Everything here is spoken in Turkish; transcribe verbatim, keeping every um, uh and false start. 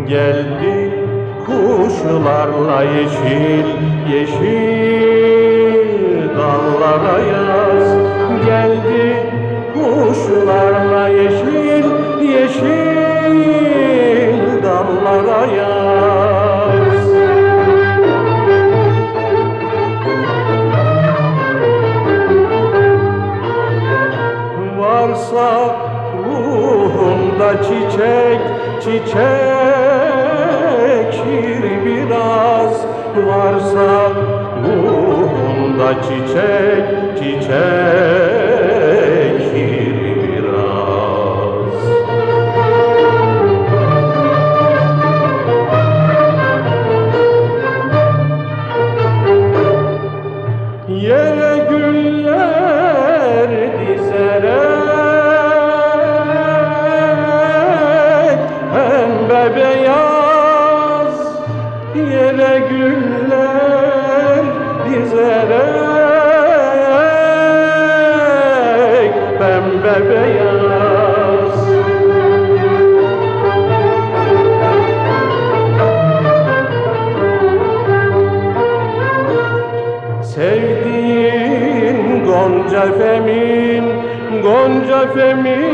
Geldi kuşlarla yeşil yeşil dallara yaz. Geldi kuşlarla yeşil yeşil dallara yaz. Varsa ruhumda çiçek çiçek şiir biraz, varsa ruhumda çiçek çiçek şiir biraz. Yere güller dizerek pembe beyaz, yere güller dizerek pembe beyaz. Sevdiğin Gonca Femin, Gonca Femin